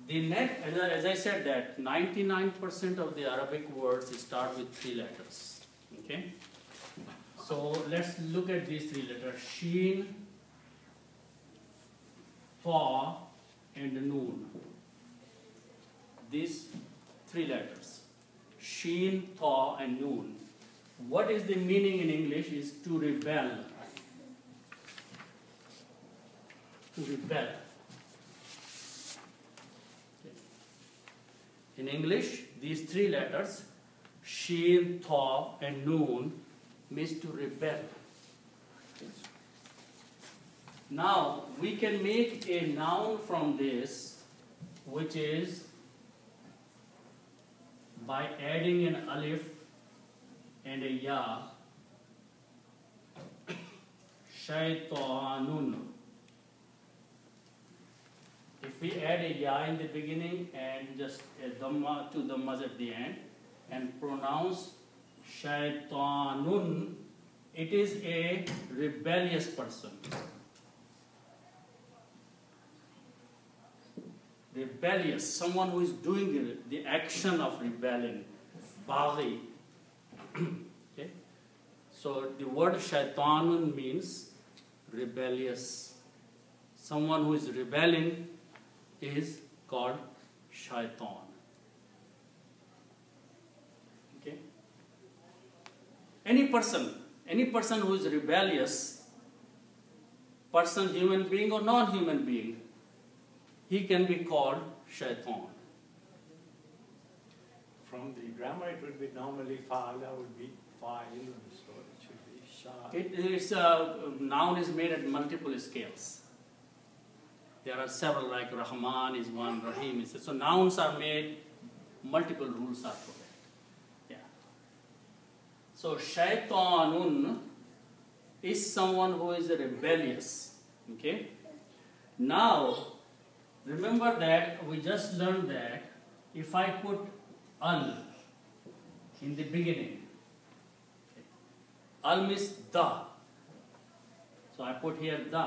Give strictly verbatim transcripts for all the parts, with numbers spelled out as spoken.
The net, as I, as I said that ninety-nine percent of the Arabic words start with three letters. Okay? So let's look at these three letters. Sheen, Tha, and Noon. These three letters. Sheen, Tha, and Noon. What is the meaning in English is to rebel. To rebel. In English, these three letters, Sheen, Tha, and Noon, means to rebel. Now, we can make a noun from this, which is by adding an alif and a ya, shaytanun. If we add a ya in the beginning and just a dhamma, two dhammas at the end, and pronounce shaytanun, it is a rebellious person. Rebellious, someone who is doing the, the action of rebelling, baghi. Okay? So the word shaitanun means rebellious. Someone who is rebelling is called shaitan. Okay? Any person, any person who is rebellious, person, human being or non-human being, he can be called shaitan. From the grammar, it would be normally fa'ala would be fa'il, so it should be sha. It, it's a noun is made at multiple scales. There are several, like Rahman is one, Rahim is. So nouns are made, multiple rules are for that. Yeah. So shaitanun is someone who is rebellious. Okay. Now, remember that we just learned that if I put al in the beginning, okay, al means the. So I put here the.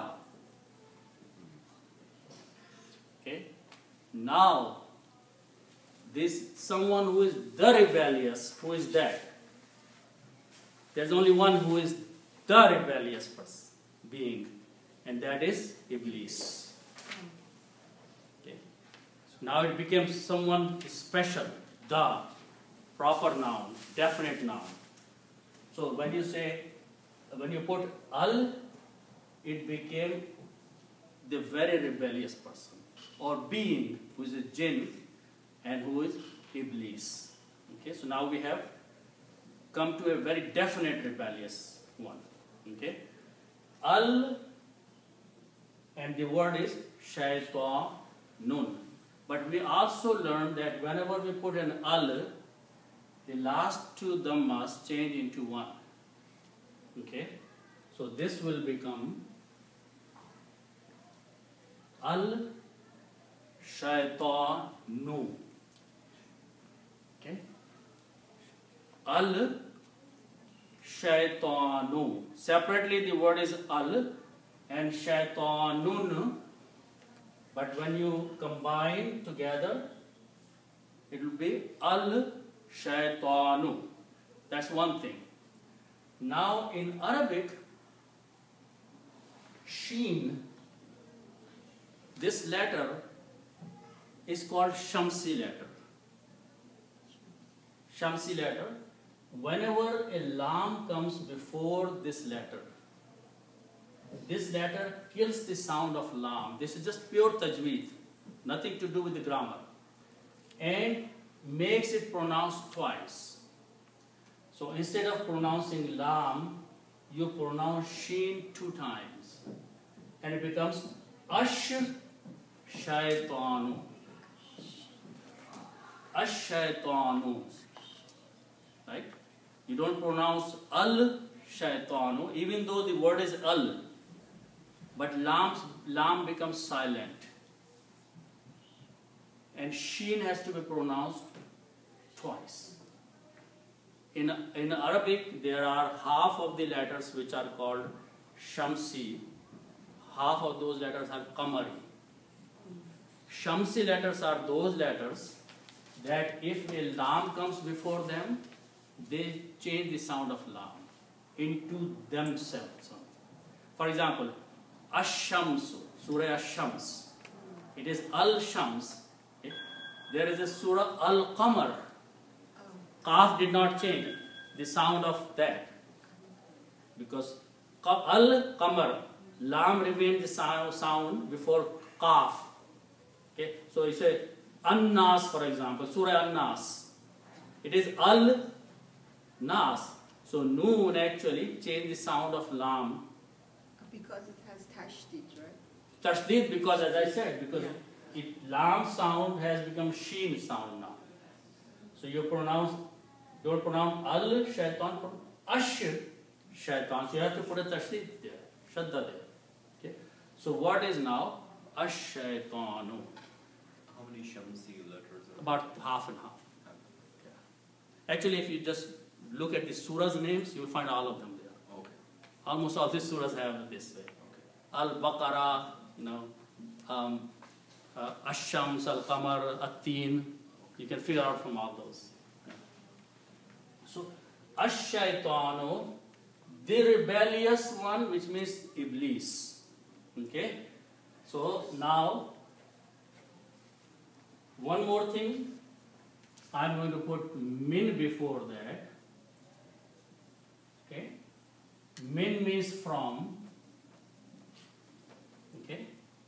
Okay. Now, this someone who is the rebellious, who is that? There's only one who is the rebellious person, being, and that is Iblis. Okay. So now it becomes someone special, the, proper noun, definite noun. So when you say, when you put al, it became the very rebellious person, or being, who is a jinn, and who is Iblis. Okay, so now we have come to a very definite rebellious one. Okay, al, and the word is shaitanun. But we also learned that whenever we put an al, the last two dhammas change into one. Okay, so this will become al shaitanu. Okay, al shaitanu. Separately the word is al and shaitanun, but when you combine together, it will be al shaitanu. That's one thing. Now in Arabic, sheen, this letter is called Shamsi letter. Shamsi letter. Whenever a lam comes before this letter, this letter kills the sound of lam. This is just pure tajweed, nothing to do with the grammar, and makes it pronounced twice. So instead of pronouncing lam, you pronounce sheen two times, and it becomes ash shaitanu. Ash shaitanu. Right? You don't pronounce al shaitanu, even though the word is al, but lam, lam becomes silent, and sheen has to be pronounced twice. In, in Arabic, there are half of the letters which are called Shamsi, half of those letters are Qamari. Shamsi letters are those letters that if a lam comes before them, they change the sound of lam into themselves. For example, Ash-Shamsu, Surah Ash-Shams. It is Al-Shams. Okay? There is a Surah Al-Qamar. Qaf did not change the sound of that. Because Al-Qamar, lam remained the sound, sound before Qaf. Okay? So you say An-Nas, for example, Surah An-Nas. It is Al-Nas. So Noon actually changed the sound of lam. Because it has tashdid, right? Tashdid, because as I said, because Yeah. it, lam sound has become sheen sound now. So you pronounce, you don't pronounce al shaitan, ash shaitan. So you have to put a tashdid there, shadda there. Okay. So what is now ash shaitanu? How many Shamsi letters are About half and half. Yeah. Actually, if you just look at the surah's names, you will find all of them there. Okay. Almost all these surahs have this way. Okay. Al-Baqarah, you know, um, uh, Ash-Shams, Al-Qamar, At-Teen. You can figure out from all those. Yeah. So, Ash-Shaytanu, the rebellious one, which means Iblis. Okay? So, now, one more thing. I'm going to put min before that. Okay? Min means from. Okay?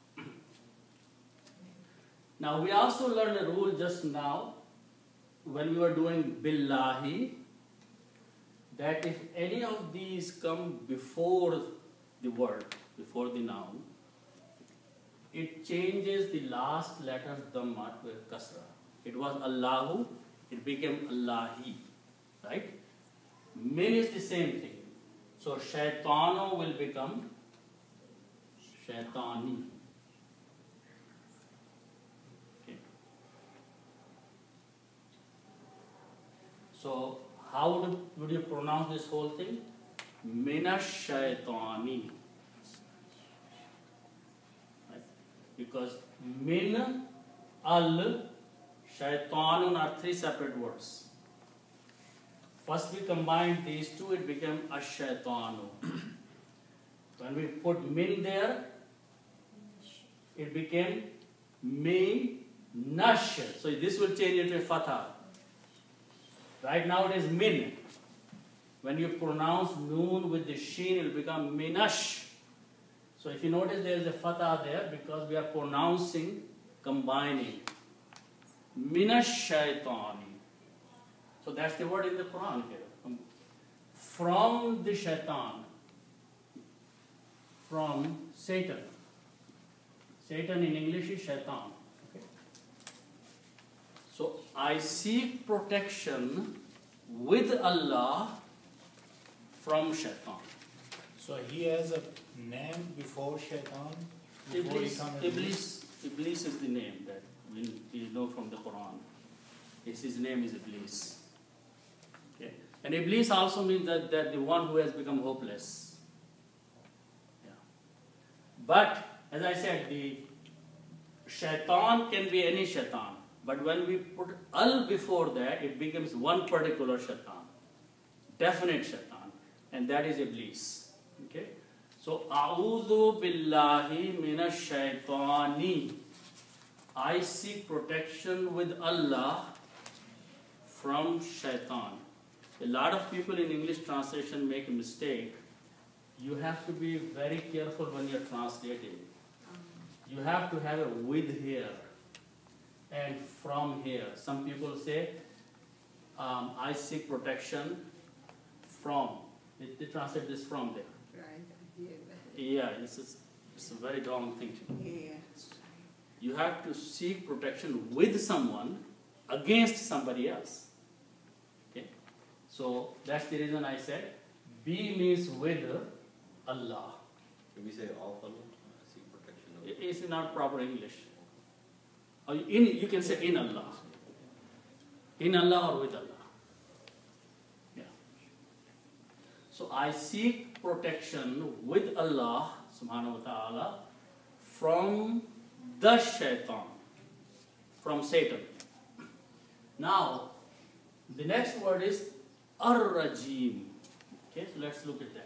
Now we also learned a rule just now when we were doing billahi, that if any of these come before the word, before the noun, it changes the last letter dhamma to a kasra. It was Allahu, it became Allahi, right? Min is the same thing. So shaitano will become shaitani. Okay. So how would, would you pronounce this whole thing? Minash shaitani. Right? Because min, al, shaitanun are three separate words. First we combined these two, it became ash-shaitanu. When we put min there, it became min-nash. So this will change into a fatha. Right now it is min. When you pronounce noon with the sheen, it will become minash. So if you notice there is a fatha there because we are pronouncing, combining. Minash shaitani. So that's the word in the Quran here. From the shaitan. From Satan. Satan in English is shaitan. Okay. So I seek protection with Allah from shaitan. So he has a name before Shaitan? Before Iblis, he comes Iblis, Iblis is the name that we, we know from the Quran. Yes, his name is Iblis. Okay. And Iblis also means that, that the one who has become hopeless. Yeah. But, as I said, the shaitan can be any shaitan. But when we put al before that, it becomes one particular shaitan. Definite shaitan. And that is Iblis. Okay? So, A'udhu billahi minash shaitani. I seek protection with Allah from shaitan. A lot of people in English translation make a mistake. You have to be very careful when you're translating. You have to have a with here and from here. Some people say, um, I seek protection from. They, they translate this from there. Right, I hear that. Yeah, it's, it's, it's a very wrong thing to do. Yeah. You have to seek protection with someone against somebody else. Okay? So that's the reason I said be means with Allah. Can we say of Allah? Seek protection of It- It's not proper English. Or in, you can say in Allah. In Allah or with Allah. Yeah. So I seek protection with Allah subhanahu wa ta'ala from the shaitan. from Satan. Now, the next word is ar-rajim. Okay, so let's look at that.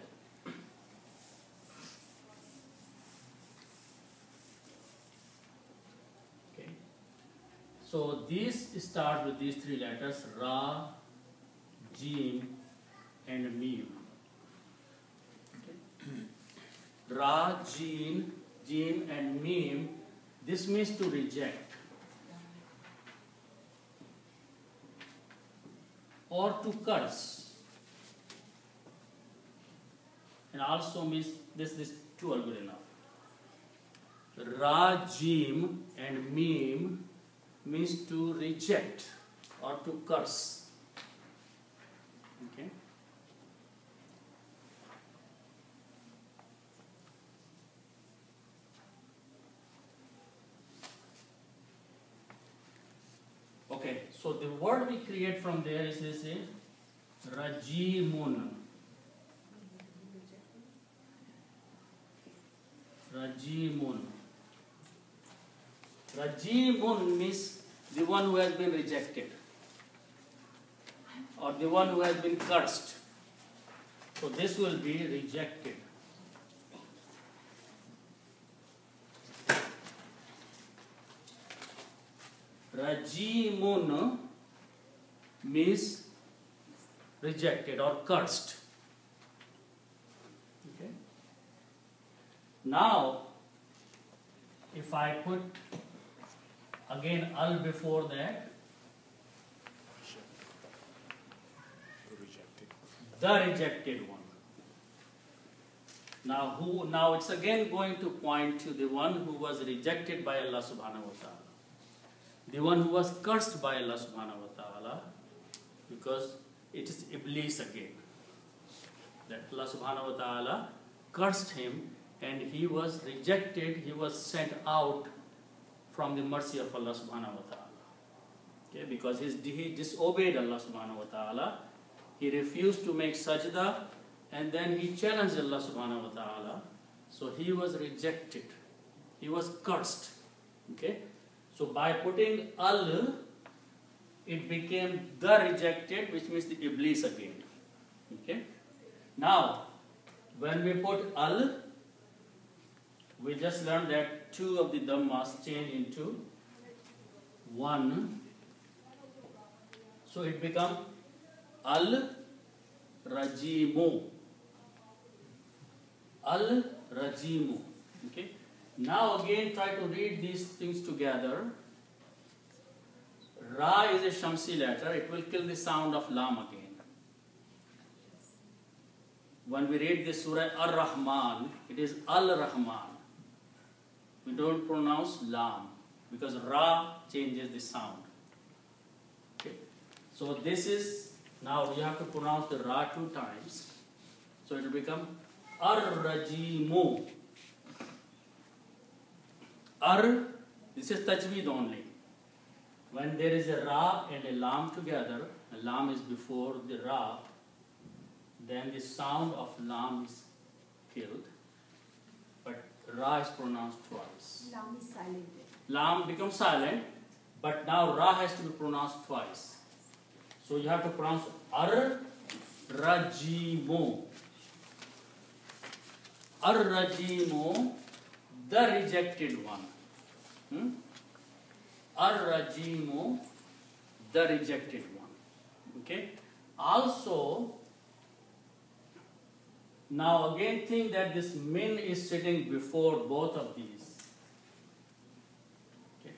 Okay, so these start with these three letters: Ra, Jim, and Mim. Okay. Ra, Jim, Jim, and Mim. This means to reject or to curse, and also means this. This two are good enough. Ra, Jim, and Mim means to reject or to curse. Okay. Okay, so the word we create from there is this is Rajimun. Rajimun. Rajimun means the one who has been rejected or the one who has been cursed. So this will be rejected. Rajimun means rejected or cursed. Okay. Now, if I put again al before that, the rejected one. Now, who? Now it's again going to point to the one who was rejected by Allah Subhanahu wa Taala. The one who was cursed by Allah Subhanahu wa Ta'ala, because it is Iblis again. That Allah Subhanahu wa Ta'ala cursed him and he was rejected, he was sent out from the mercy of Allah Subhanahu wa Ta'ala. Okay, because his, he disobeyed Allah Subhanahu wa Ta'ala, he refused to make sajda, and then he challenged Allah Subhanahu wa Ta'ala, so he was rejected, he was cursed. Okay. So by putting al, it became the rejected, which means the Iblis again. Okay. Now, when we put al, we just learned that two of the dhammas change into one. So it becomes al rajimu. Al rajimu. Okay. Now again try to read these things together. Ra is a Shamsi letter, it will kill the sound of Lam again. When we read this surah Ar-Rahman, it is Al-Rahman. We don't pronounce Lam because Ra changes the sound. Okay. So this is, now you have to pronounce the Ra two times. So it will become Ar-Rajimu. Ar, this is tajweed only. When there is a Ra and a Lam together, a Lam is before the Ra, then the sound of Lam is killed, but Ra is pronounced twice. Lam is silent. Lam becomes silent, but now Ra has to be pronounced twice. So you have to pronounce Ar Rajimu. Ar Rajimu, the rejected one. Hmm? Ar-Rajimu, the rejected one. Okay. Also, now again think that this min is sitting before both of these. Okay.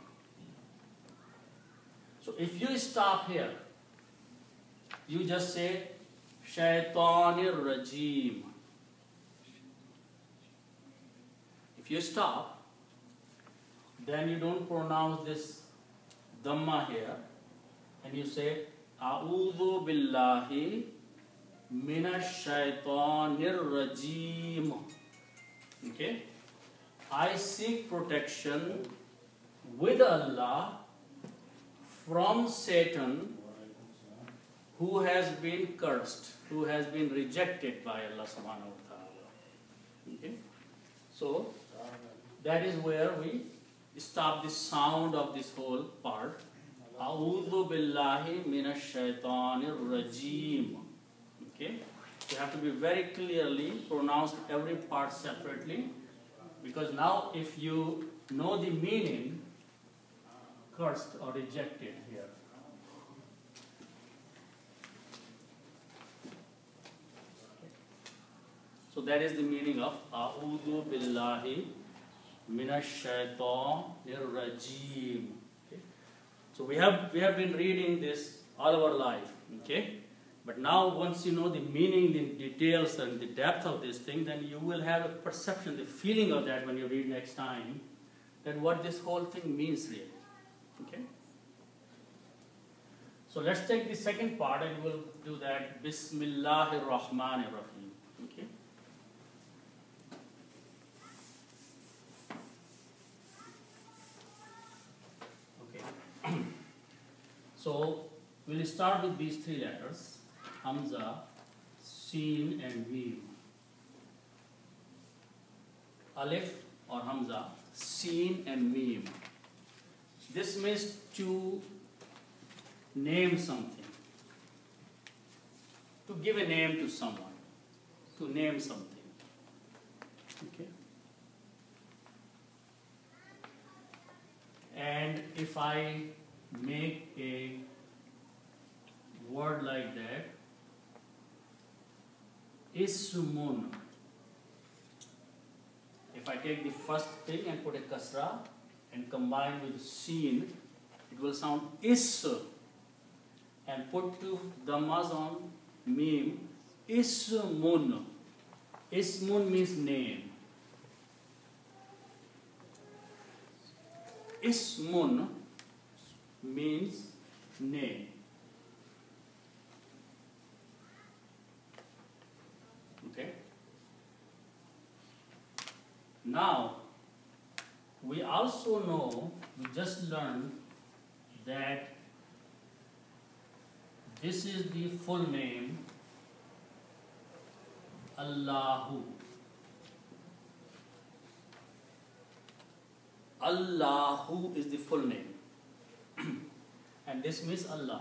So if you stop here, you just say Shaitanir Rajim. If you stop, then you don't pronounce this dhamma here, and you say A'udhu billahi minash shaitanir rajim. Okay? I seek protection with Allah from Satan, who has been cursed, who has been rejected by Allah subhanahu wa ta'ala. Okay? So that is where we stop the sound of this whole part. A'udhu billahi minash shaitanir rajim. Okay? You have to be very clearly pronounce every part separately, because now if you know the meaning, cursed or rejected here. So that is the meaning of A'udhu billahi minash shaitanir rajim. Okay? So we have we have been reading this all our life. Okay? But now once you know the meaning, the details and the depth of this thing, then you will have a perception, the feeling of that when you read next time, that what this whole thing means really. Okay? So let's take the second part and we'll do that. Bismillahir Rahmanir Rahim. Okay? Okay. So we'll start with these three letters. Hamza, Seen and Mim. Alif or Hamza, Seen and Mim. This means to name something. To give a name to someone. To name something. Okay. And if I make a word like that, Ismun. If I take the first thing and put a kasra and combine with seen, it will sound is. And put two dhammas on mim, ismun. Ismun means name. Ismun means name. Okay. Now, we also know, we just learned that this is the full name, Allahu. Allahu is the full name. And this means Allah.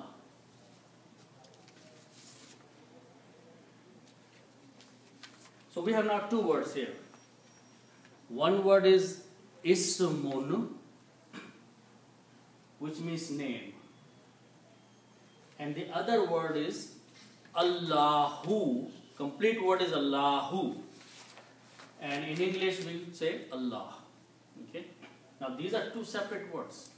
So we have now two words here. One word is Ismun, which means name. And the other word is Allahu. Complete word is Allahu. And in English we say Allah. Okay? Now these are two separate words.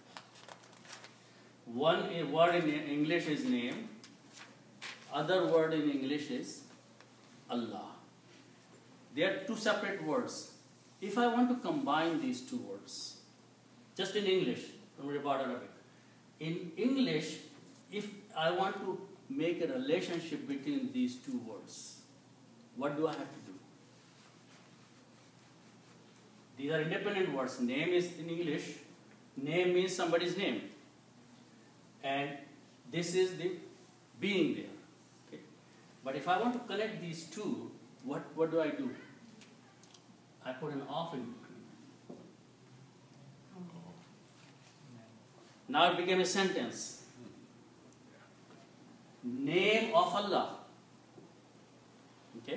One word in English is name. Other word in English is Allah. They are two separate words. If I want to combine these two words, just in English, don't worry about Arabic. In English, if I want to make a relationship between these two words, what do I have to do? These are independent words. Name is in English. Name means somebody's name. And this is the being there. Okay? But if I want to connect these two, what, what do I do? I put an off in between. Now it became a sentence. Name of Allah. Okay?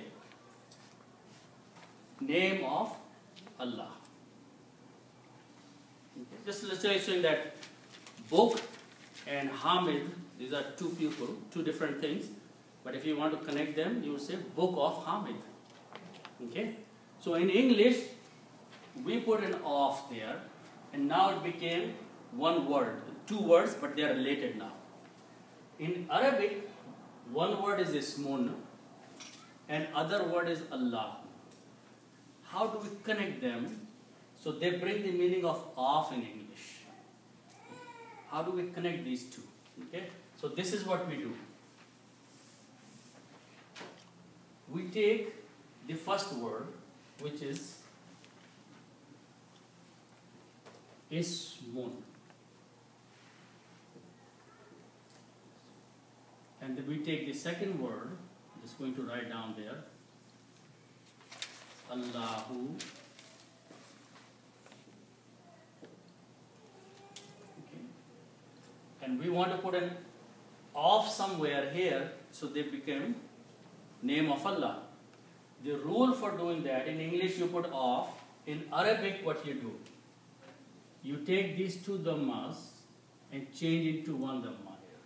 Name of Allah. Okay. Just let's say saying that book and Hamid, these are two people, two different things. But if you want to connect them, you will say book of Hamid. Okay? So in English, we put an off there, and now it became one word, two words, but they are related now. In Arabic, one word is Ismun, and other word is Allah. How do we connect them? So they bring the meaning of off in English. How do we connect these two? Okay? So this is what we do. We take the first word, which is Ismun. And then we take the second word, I'm just going to write down there, Allahu. and we want to put an of somewhere here, so they became name of Allah. The rule for doing that, in English you put of, in Arabic what you do? You take these two dhammas and change into one dhamma here.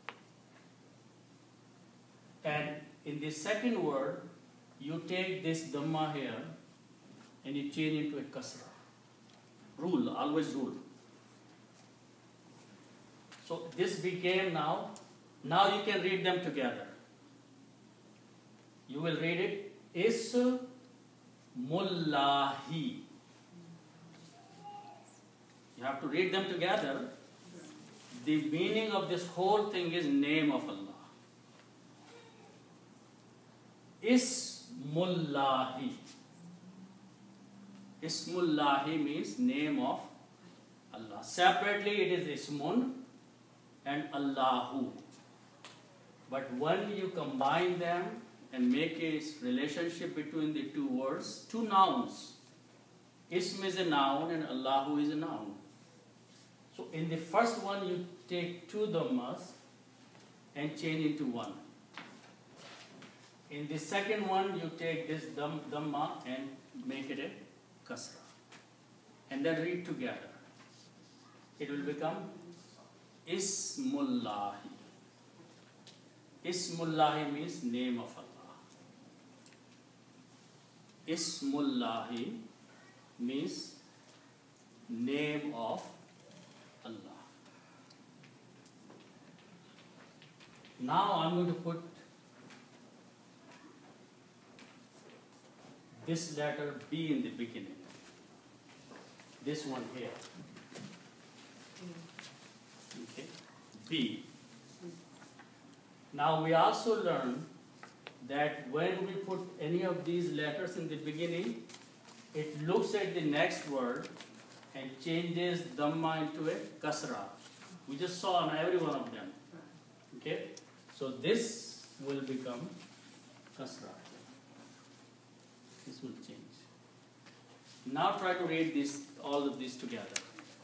And in the second word, you take this dhamma here and you change into a kasra. Rule, always rule. So this became now, now you can read them together. You will read it, Ismullahi. You have to read them together. The meaning of this whole thing is name of Allah. Ismullahi. Ismullahi means name of Allah. Separately it is Ismun and Allahu. But when you combine them and make a relationship between the two words, two nouns. Ism is a noun and Allahu is a noun. So in the first one you take two dhammas and change into one. In the second one you take this dham, dhamma and make it a kasra. And then read together. It will become Ismullahi. Ismullahi means name of Allah. Ismullahi means name of Allah. Now I'm going to put this letter B in the beginning. This one here. Okay, B. Now we also learn that when we put any of these letters in the beginning, it looks at the next word and changes dhamma into a kasra. We just saw on every one of them. Okay? So this will become kasra. This will change. Now try to read this, all of these together.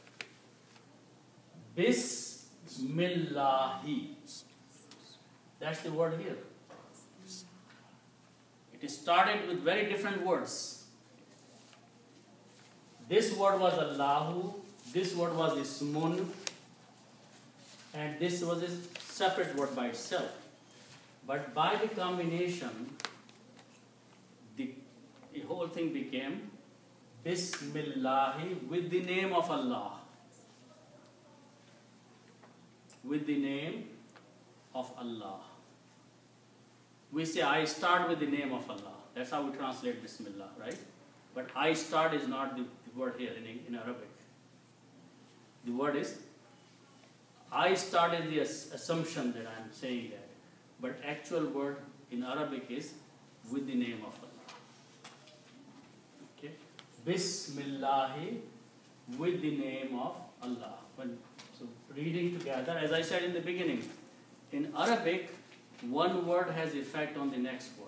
Bismillahi. That's the word here. It started with very different words. This word was Allahu, this word was Ismun, and this was a separate word by itself. But by the combination, the, the whole thing became Bismillahi, with the name of Allah. With the name of Allah. We say, I start with the name of Allah. That's how we translate Bismillah, right? But I start is not the, the word here in, in Arabic. The word is, I start is the assumption that I'm saying that. But actual word in Arabic is with the name of Allah. Okay? Bismillahi, with the name of Allah. When, so reading together, as I said in the beginning, in Arabic, one word has effect on the next word.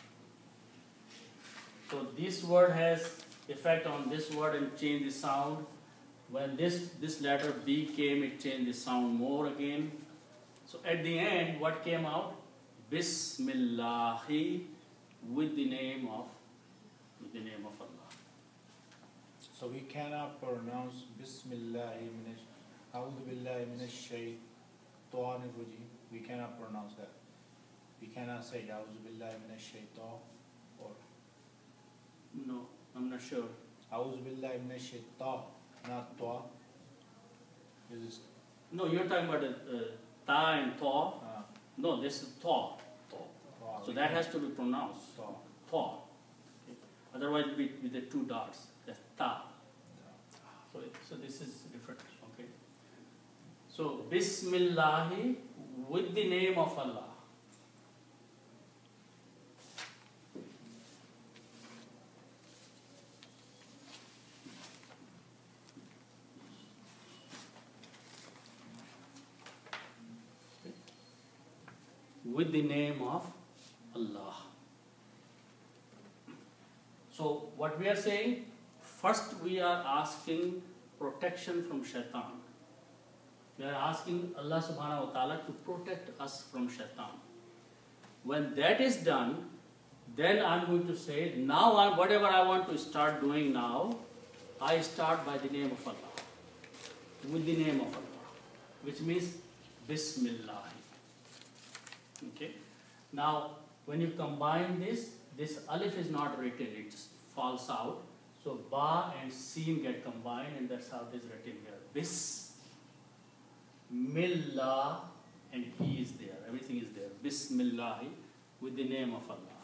So this word has effect on this word and change the sound. When this, this letter B came, it changed the sound more again. So at the end, what came out? Bismillahi, with the name of, with the name of Allah. So we cannot pronounce Bismillahi minash, A'udhu billahi minash shaitanir rajim. We cannot pronounce that. We cannot say A'udhu billahi minash shaitan or No, I'm not sure. A'udhu billahi minash shaitan, not ta. This is No, you're talking about uh, ta and ta. uh, No, this is ta. ta. So that has to be pronounced. Ta. Ta. Okay. Otherwise, with, with the two dots, that's ta. So, it, so this is different. Okay. So Bismillahi, with the name of Allah. With the name of Allah. So what we are saying, first we are asking protection from shaitan. We are asking Allah subhanahu wa ta'ala to protect us from shaitan. When that is done, then I'm going to say, now I, whatever I want to start doing now, I start by the name of Allah. With the name of Allah. Which means Bismillah. Okay. Now, when you combine this, this alif is not written, it just falls out. So ba and sin get combined, and that's how it is written here. Bismillah, and he is there. Everything is there. Bismillah, with the name of Allah.